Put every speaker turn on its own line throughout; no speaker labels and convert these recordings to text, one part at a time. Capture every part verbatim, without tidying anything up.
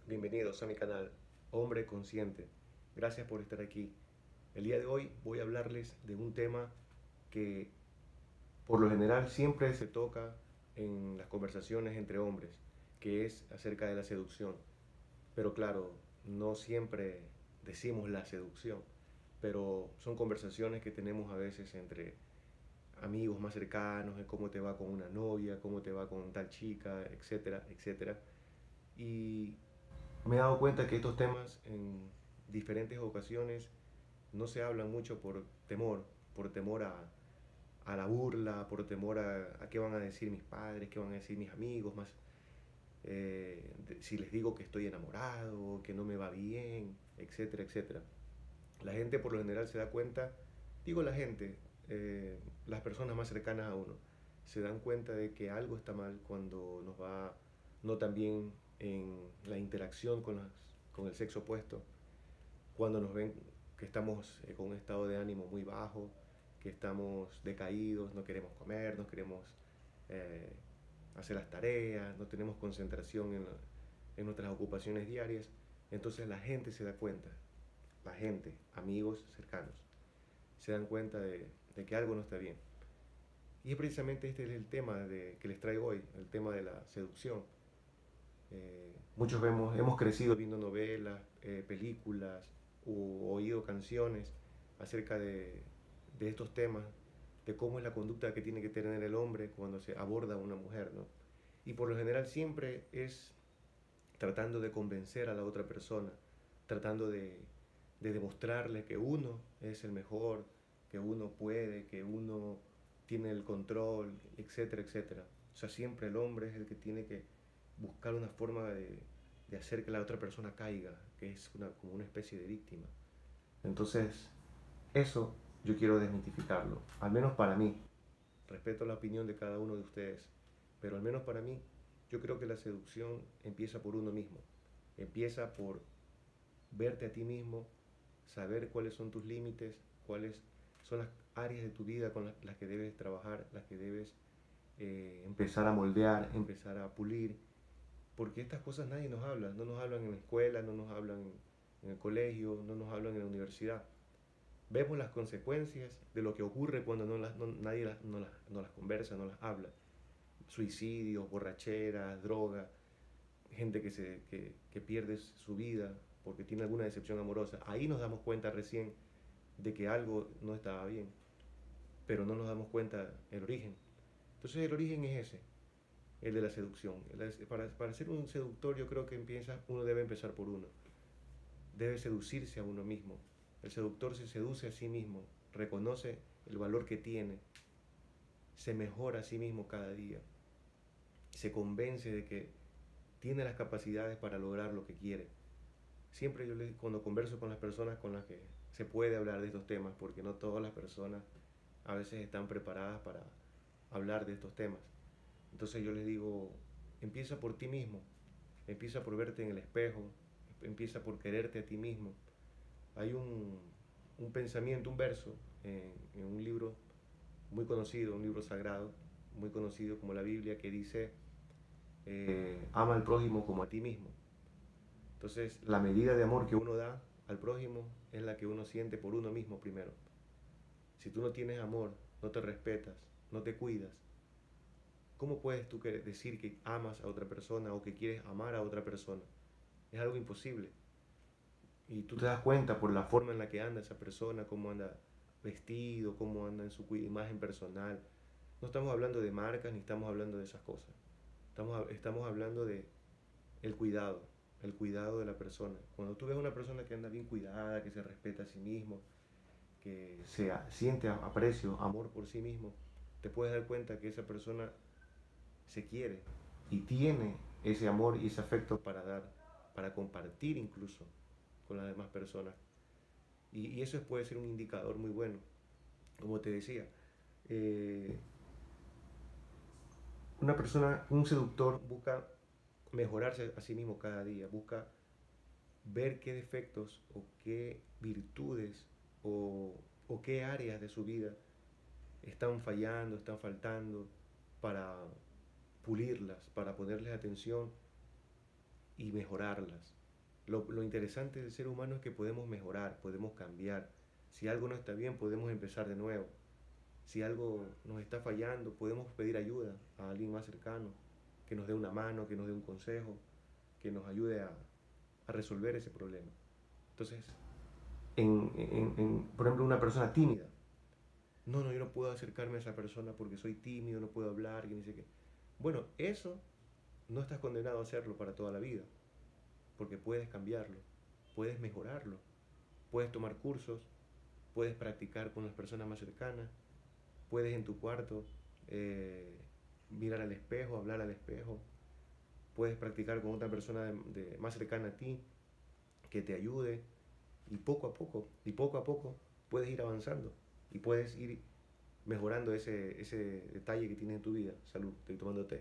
Bienvenidos a mi canal Hombre Consciente. Gracias por estar aquí. El día de hoy voy a hablarles de un tema que por lo general siempre se toca en las conversaciones entre hombres, que es acerca de la seducción. Pero claro, no siempre decimos la seducción, pero son conversaciones que tenemos a veces entre amigos más cercanos, de cómo te va con una novia, cómo te va con tal chica, etcétera, etcétera. Y me he dado cuenta que estos temas en diferentes ocasiones no se hablan mucho por temor, por temor a, a la burla, por temor a, a qué van a decir mis padres, qué van a decir mis amigos, más eh, de, si les digo que estoy enamorado, que no me va bien, etcétera, etcétera. La gente por lo general se da cuenta, digo la gente, eh, las personas más cercanas a uno, se dan cuenta de que algo está mal cuando nos va no tan bien en la interacción con, las, con el sexo opuesto, cuando nos ven que estamos eh, con un estado de ánimo muy bajo, que estamos decaídos, no queremos comer, no queremos eh, hacer las tareas, no tenemos concentración en, la, en nuestras ocupaciones diarias. Entonces la gente se da cuenta, la gente, amigos cercanos, se dan cuenta de, de que algo no está bien. Y es precisamente este es el tema de, que les traigo hoy, el tema de la seducción. Eh, muchos vemos, hemos crecido viendo novelas, eh, películas o oído canciones acerca de, de estos temas, de cómo es la conducta que tiene que tener el hombre cuando se aborda a una mujer, ¿no? Y por lo general siempre es tratando de convencer a la otra persona, tratando de, de demostrarle que uno es el mejor, que uno puede, que uno tiene el control, etcétera, etcétera. O sea, siempre el hombre es el que tiene que buscar una forma de, de hacer que la otra persona caiga, que es una, como una especie de víctima. Entonces, eso yo quiero desmitificarlo, al menos para mí. Respeto la opinión de cada uno de ustedes, pero al menos para mí, yo creo que la seducción empieza por uno mismo. Empieza por verte a ti mismo, saber cuáles son tus límites, cuáles son las áreas de tu vida con las, las que debes trabajar, las que debes eh, empezar a moldear, empezar a pulir, porque estas cosas nadie nos habla, no nos hablan en la escuela, no nos hablan en el colegio, no nos hablan en la universidad. Vemos las consecuencias de lo que ocurre cuando no las, no, nadie las, no, las, no las conversa, no las habla. Suicidios, borracheras, droga, gente que, se, que, que pierde su vida porque tiene alguna decepción amorosa. Ahí nos damos cuenta recién de que algo no estaba bien, pero no nos damos cuenta el origen. Entonces el origen es ese, el de la seducción. Para, para ser un seductor yo creo que empieza, uno debe empezar por uno. Debe seducirse a uno mismo. El seductor se seduce a sí mismo, reconoce el valor que tiene, se mejora a sí mismo cada día, se convence de que tiene las capacidades para lograr lo que quiere. Siempre yo le, cuando converso con las personas con las que se puede hablar de estos temas, porque no todas las personas a veces están preparadas para hablar de estos temas. Entonces yo les digo, empieza por ti mismo, empieza por verte en el espejo, empieza por quererte a ti mismo. Hay un, un pensamiento, un verso en, en un libro muy conocido, un libro sagrado, muy conocido como la Biblia, que dice, eh, ama al prójimo como a ti mismo. Entonces, la medida de amor que uno da al prójimo es la que uno siente por uno mismo primero. Si tú no tienes amor, no te respetas, no te cuidas, ¿cómo puedes tú decir que amas a otra persona o que quieres amar a otra persona? Es algo imposible. Y tú te das cuenta por la forma en la que anda esa persona, cómo anda vestido, cómo anda en su imagen personal. No estamos hablando de marcas ni estamos hablando de esas cosas. Estamos, estamos hablando de el cuidado, el cuidado de la persona. Cuando tú ves a una persona que anda bien cuidada, que se respeta a sí mismo, que se siente aprecio, amor por sí mismo, te puedes dar cuenta que esa persona se quiere y tiene ese amor y ese afecto para dar, para compartir incluso con las demás personas. Y, y eso puede ser un indicador muy bueno. Como te decía, eh, una persona, un seductor busca mejorarse a sí mismo cada día, busca ver qué defectos o qué virtudes o, o qué áreas de su vida están fallando, están faltando para pulirlas, para ponerles atención y mejorarlas. Lo, lo interesante del ser humano es que podemos mejorar, podemos cambiar. Si algo no está bien, podemos empezar de nuevo. Si algo nos está fallando, podemos pedir ayuda a alguien más cercano, que nos dé una mano, que nos dé un consejo, que nos ayude a, a resolver ese problema. Entonces, en, en, en, por ejemplo, una persona tímida. No, no, yo no puedo acercarme a esa persona porque soy tímido, no puedo hablar, que ni sé qué. Bueno, eso no estás condenado a hacerlo para toda la vida, porque puedes cambiarlo, puedes mejorarlo, puedes tomar cursos, puedes practicar con las personas más cercanas, puedes en tu cuarto eh, mirar al espejo, hablar al espejo, puedes practicar con otra persona de, de, más cercana a ti que te ayude y poco a poco, y poco a poco puedes ir avanzando y puedes ir mejorando ese, ese detalle que tienes en tu vida. Salud, estoy tomando té.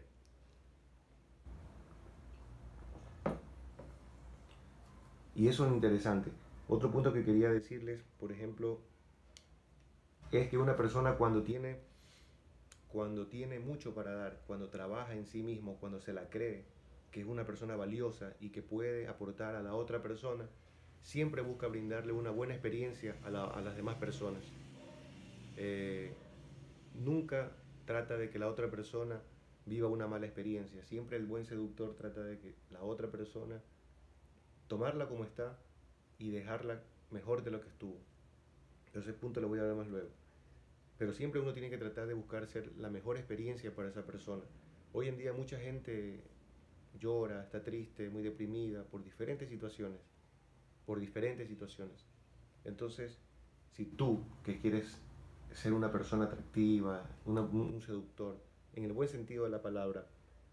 Y eso es interesante. Otro punto que quería decirles, por ejemplo, es que una persona cuando tiene, cuando tiene mucho para dar, cuando trabaja en sí mismo, cuando se la cree, que es una persona valiosa y que puede aportar a la otra persona, siempre busca brindarle una buena experiencia a, la, a las demás personas. Eh, nunca trata de que la otra persona viva una mala experiencia. Siempre el buen seductor trata de que la otra persona tomarla como está y dejarla mejor de lo que estuvo. Entonces, ese punto lo voy a hablar más luego. Pero siempre uno tiene que tratar de buscar ser la mejor experiencia para esa persona. Hoy en día mucha gente llora, está triste, muy deprimida por diferentes situaciones, por diferentes situaciones. Entonces, si tú que quieres ser una persona atractiva, una, un seductor, en el buen sentido de la palabra,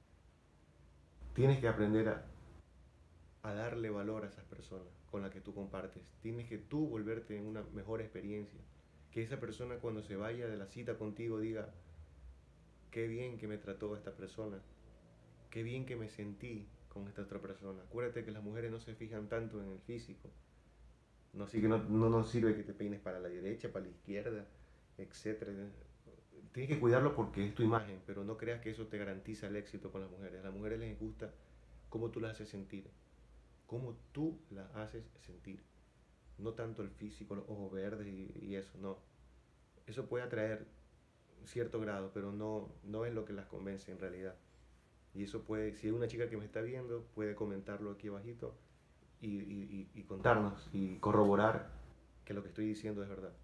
tienes que aprender a, a darle valor a esas personas con las que tú compartes. Tienes que tú volverte en una mejor experiencia. Que esa persona cuando se vaya de la cita contigo diga, qué bien que me trató esta persona, qué bien que me sentí con esta otra persona. Acuérdate que las mujeres no se fijan tanto en el físico. No, así que no, no nos sirve que te peines para la derecha, para la izquierda, etcétera. Tienes que cuidarlo porque es tu imagen, pero no creas que eso te garantiza el éxito con las mujeres. A las mujeres les gusta cómo tú las haces sentir, cómo tú las haces sentir. No tanto el físico, los ojos verdes y, y eso, no. Eso puede atraer cierto grado, pero no, no es lo que las convence en realidad. Y eso puede, si hay una chica que me está viendo, puede comentarlo aquí abajito y, y, y, y contarnos y corroborar que lo que estoy diciendo es verdad.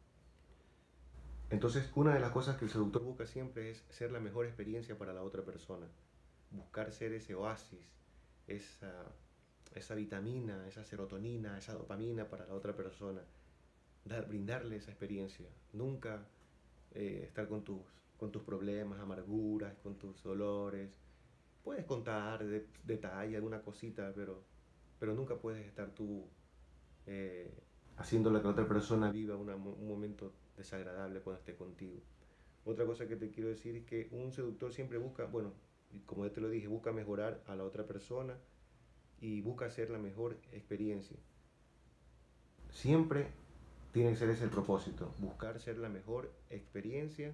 Entonces, una de las cosas que el seductor busca siempre es ser la mejor experiencia para la otra persona. Buscar ser ese oasis, esa, esa vitamina, esa serotonina, esa dopamina para la otra persona. Dar, brindarle esa experiencia. Nunca eh, estar con tus, con tus problemas, amarguras, con tus dolores. Puedes contar de, detalle, alguna cosita, pero, pero nunca puedes estar tú eh, haciéndole que la otra persona viva una, un momento desagradable cuando esté contigo. Otra cosa que te quiero decir es que un seductor siempre busca, bueno, como ya te lo dije, busca mejorar a la otra persona y busca hacer la mejor experiencia. Siempre tiene que ser ese el propósito, buscar ser la mejor experiencia,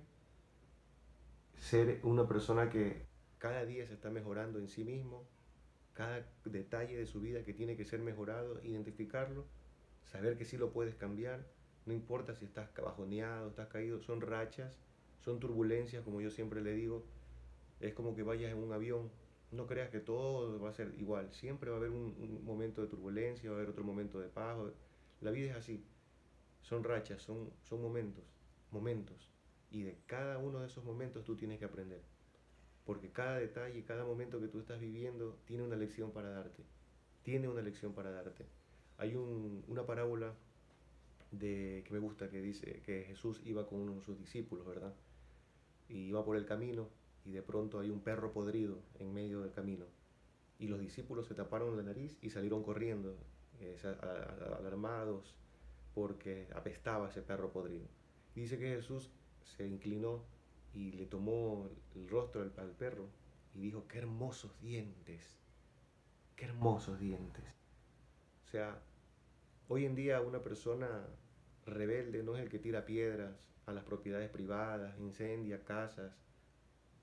ser una persona que cada día se está mejorando en sí mismo, cada detalle de su vida que tiene que ser mejorado, identificarlo, saber que sí lo puedes cambiar, no importa si estás bajoneado, estás caído, son rachas, son turbulencias, como yo siempre le digo, es como que vayas en un avión, no creas que todo va a ser igual, siempre va a haber un, un momento de turbulencia, va a haber otro momento de paz, la vida es así, son rachas, son, son momentos, momentos, y de cada uno de esos momentos tú tienes que aprender, porque cada detalle, cada momento que tú estás viviendo tiene una lección para darte, tiene una lección para darte. Hay un, una parábola de, que me gusta que dice que Jesús iba con uno de sus discípulos, ¿verdad? Y iba por el camino y de pronto hay un perro podrido en medio del camino. Y los discípulos se taparon la nariz y salieron corriendo, eh, alarmados, porque apestaba ese perro podrido. Y dice que Jesús se inclinó y le tomó el rostro al, al perro y dijo, qué hermosos dientes, qué hermosos dientes. O sea, hoy en día una persona rebelde no es el que tira piedras a las propiedades privadas, incendia casas.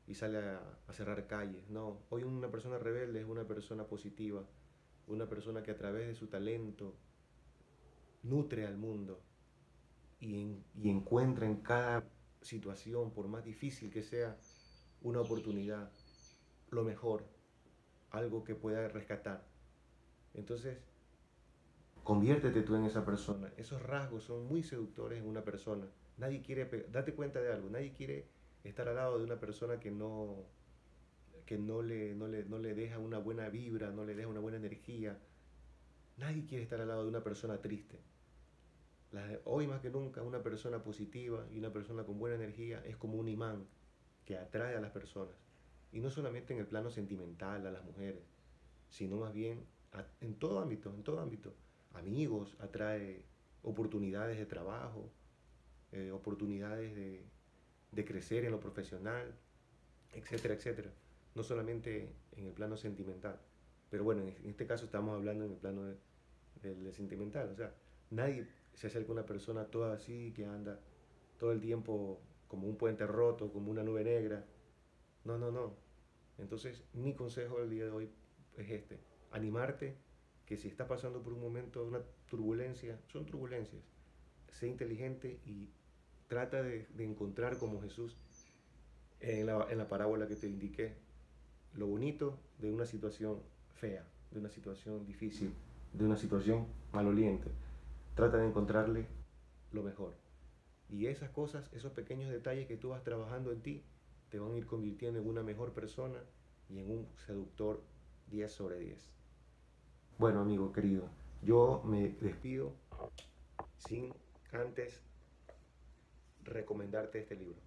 y sale a, a cerrar calles. No, hoy una persona rebelde es una persona positiva, una persona que a través de su talento nutre al mundo y, en- y encuentra en cada situación, por más difícil que sea, una oportunidad, lo mejor, algo que pueda rescatar. Entonces, conviértete tú en esa persona. Esos rasgos son muy seductores en una persona. Nadie quiere, date cuenta de algo, nadie quiere estar al lado de una persona que no, que no le, no le, no le deja una buena vibra, no le deja una buena energía. Nadie quiere estar al lado de una persona triste. La- hoy más que nunca una persona positiva y una persona con buena energía es como un imán que atrae a las personas. Y no solamente en el plano sentimental a las mujeres, sino más bien a- en todo ámbito, en todo ámbito. Amigos, atrae oportunidades de trabajo, eh, oportunidades de, de crecer en lo profesional, etcétera, etcétera. No solamente en el plano sentimental. Pero bueno, en este caso estamos hablando en el plano de- del de sentimental. O sea, nadie se acerca a una persona toda así, que anda todo el tiempo como un puente roto, como una nube negra. No, no, no. Entonces, mi consejo del día de hoy es este: animarte, que si estás pasando por un momento, una turbulencia, son turbulencias. Sé inteligente y trata de, de encontrar como Jesús en la, en la parábola que te indiqué, lo bonito de una situación fea, de una situación difícil, de una situación maloliente. Trata de encontrarle lo mejor. Y esas cosas, esos pequeños detalles que tú vas trabajando en ti, te van a ir convirtiendo en una mejor persona y en un seductor diez sobre diez. Bueno, amigo querido, yo me despido sin antes recomendarte este libro.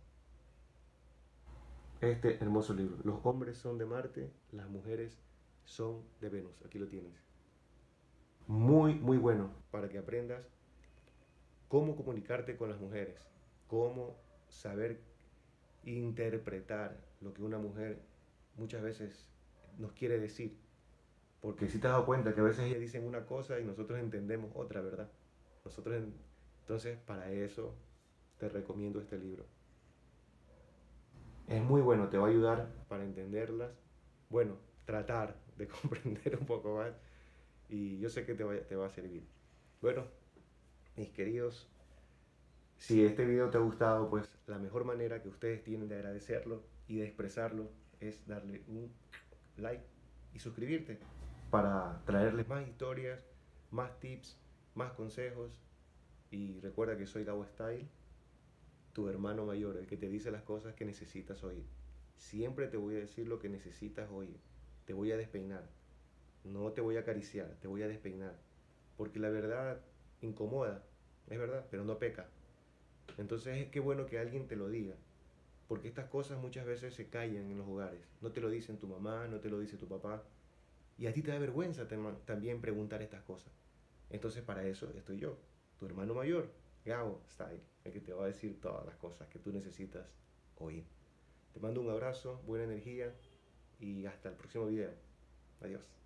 Este hermoso libro. Los hombres son de Marte, las mujeres son de Venus. Aquí lo tienes. Muy, muy bueno para que aprendas cómo comunicarte con las mujeres, cómo saber interpretar lo que una mujer muchas veces nos quiere decir. Porque si te has dado cuenta que a veces ellas dicen una cosa y nosotros entendemos otra, ¿verdad? Nosotros, entonces, para eso te recomiendo este libro. Es muy bueno, te va a ayudar para entenderlas. Bueno, tratar de comprender un poco más. Y yo sé que te va, te va a servir. Bueno, mis queridos, si este video te ha gustado, pues la mejor manera que ustedes tienen de agradecerlo y de expresarlo es darle un like y suscribirte para traerles más historias, más tips, más consejos. Y recuerda que soy Gabo Style, tu hermano mayor, el que te dice las cosas que necesitas oír. Siempre te voy a decir lo que necesitas oír. Te voy a despeinar. No te voy a acariciar, te voy a despeinar. Porque la verdad incomoda, es verdad, pero no peca. Entonces es que bueno que alguien te lo diga. Porque estas cosas muchas veces se callan en los hogares. No te lo dicen tu mamá, no te lo dice tu papá. Y a ti te da vergüenza también preguntar estas cosas. Entonces para eso estoy yo, tu hermano mayor, Gabo Style, el que te va a decir todas las cosas que tú necesitas oír. Te mando un abrazo, buena energía y hasta el próximo video. Adiós.